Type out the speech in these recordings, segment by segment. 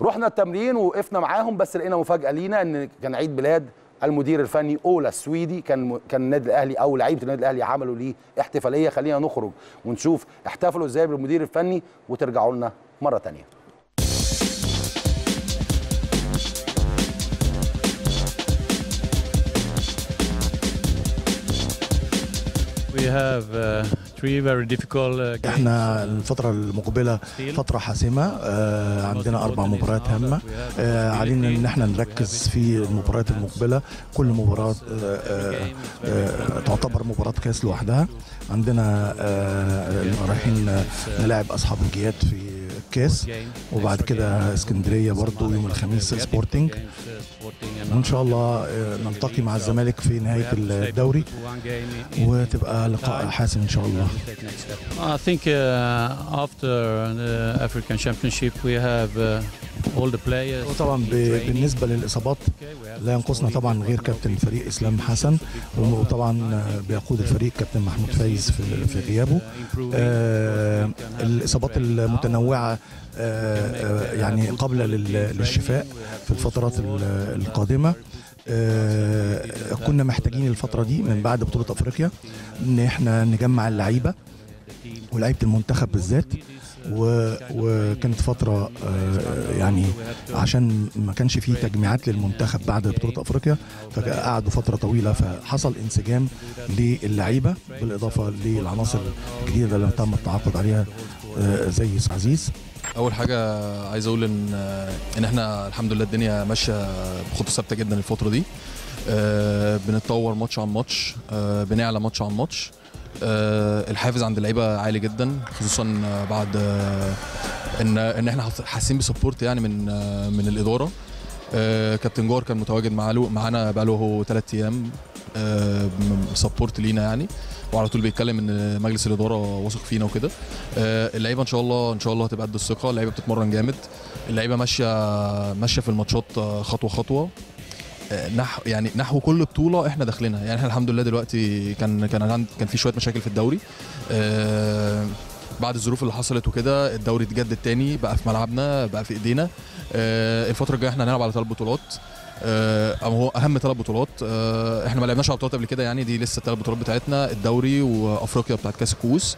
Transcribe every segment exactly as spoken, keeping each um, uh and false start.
رحنا التمرين ووقفنا معاهم، بس لقينا مفاجاه لينا ان كان عيد ميلاد المدير الفني اولا السويدي. كان كان النادي الاهلي او لعيبه النادي الاهلي عملوا ليه احتفاليه. خلينا نخرج ونشوف احتفلوا ازاي بالمدير الفني وترجعوا لنا مره ثانيه. We have uh, three very difficult uh, احنا الفترة المقبلة فترة حاسمة. آه عندنا أربع مباريات هامة. آه علينا إن احنا نركز في المباريات المقبلة. كل مباراة آه آه آه تعتبر مباراة كاس لوحدها. عندنا آه رايحين نلاعب أصحاب الجياد في الكاس، وبعد كده اسكندرية برضو يوم الخميس سبورتنج، وإن شاء الله نلتقي مع الزمالك في نهاية الدوري وتبقى لقاء حاسم إن شاء الله. I think uh, after the African Championship we have uh, all the players. وطبعا بالنسبة للإصابات لا ينقصنا طبعا غير كابتن الفريق إسلام حسن، وطبعا بيقود الفريق كابتن محمود فايز في في غيابه. آه الإصابات المتنوعة آه يعني قابلة للشفاء في الفترات القادمة. آه كنا محتاجين الفترة دي من بعد بطولة أفريقيا إن احنا نجمع اللعيبة ولاعيبة المنتخب بالذات، وكانت فترة يعني عشان ما كانش فيه تجميعات للمنتخب بعد بطولة أفريقيا، فقعدوا فترة طويلة فحصل انسجام للعيبة بالإضافة للعناصر الجديدة اللي تم التعاقد عليها زي عزيز. اول حاجه عايز اقول ان ان احنا الحمد لله الدنيا ماشيه بخطه ثابته جدا الفتره دي. بنتطور ماتش عن ماتش، بنعلى ماتش عن ماتش. الحافز عند اللعيبه عالي جدا، خصوصا بعد ان ان احنا حاسين بسبورت يعني من من الاداره. كابتن جوهر كان متواجد معانا بقاله هو ثلاث ايام سبورت لينا يعني، وعلى طول بيتكلم ان مجلس الاداره واثق فينا وكده. اللعيبه ان شاء الله ان شاء الله هتبقى قد الثقه. اللعيبه بتتمرن جامد، اللعيبه ماشيه ماشيه في الماتشات خطوه خطوه نحو يعني نحو كل بطوله احنا داخلينها. يعني احنا الحمد لله دلوقتي كان كان كان في شويه مشاكل في الدوري آه بعد الظروف اللي حصلت وكده. الدوري اتجدد تاني، بقى في ملعبنا، بقى في ايدينا. آه الفتره الجايه احنا هنلعب على ثلاث بطولات، آه هو اهم ثلاث بطولات. آه احنا ما لعبناش على بطولات قبل كده يعني، دي لسه الثلاث بطولات بتاعتنا، الدوري وافريقيا بتاعت كاس الكؤوس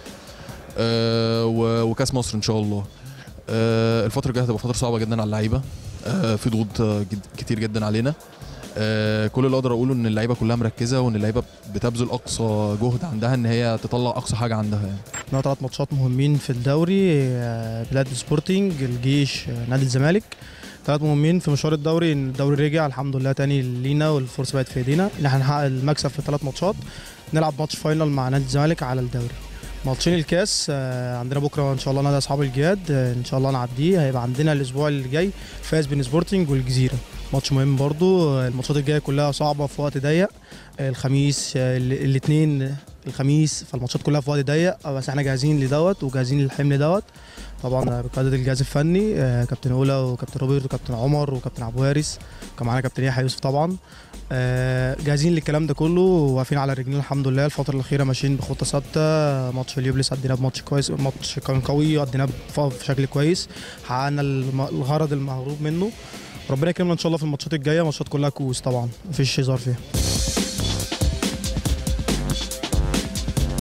آه وكاس مصر ان شاء الله. آه الفتره الجايه هتبقى فتره صعبه جدا على اللعيبه، آه في ضغوط كتير جدا علينا. آه كل اللي اقدر اقوله ان اللعيبه كلها مركزه، وان اللعيبه بتبذل اقصى جهد عندها ان هي تطلع اقصى حاجه عندها يعني. عندنا ثلاث ماتشات مهمين في الدوري، بلاد سبورتنج، الجيش، نادي الزمالك. ثلاث مهمين في مشوار الدوري، ان الدوري رجع الحمد لله تاني لينا والفرصه بقت في ايدينا ان احنا نحقق المكسب في ثلاث ماتشات، نلعب ماتش فاينل مع نادي الزمالك على الدوري. ماتشين الكاس عندنا بكره ان شاء الله نادي اصحاب الجياد، ان شاء الله نعديه. هيبقى عندنا الاسبوع اللي جاي فاز بين سبورتنج والجزيره، ماتش مهم برضو. الماتشات الجايه كلها صعبه في وقت ضيق، الخميس الاثنين الخميس، فالماتشات كلها في وقت ضيق، بس احنا جاهزين لدوت وجاهزين للحمل دوت طبعا بقياده الجهاز الفني كابتن اولا وكابتن روبرت وكابتن عمر وكابتن ابو وارث، وكان معانا كابتن يحيى يوسف طبعا. جاهزين للكلام ده كله وواقفين على رجلنا الحمد لله. الفتره الاخيره ماشيين بخطه ثابته. ماتش اليوبلس عديناه بماتش كويس، ماتش كان قوي عديناه بشكل كويس، حققنا الغرض المهروب منه. ربنا يكرمنا ان شاء الله في الماتشات الجايه، ماتشات كلها كؤوس طبعا مفيش هزار فيها.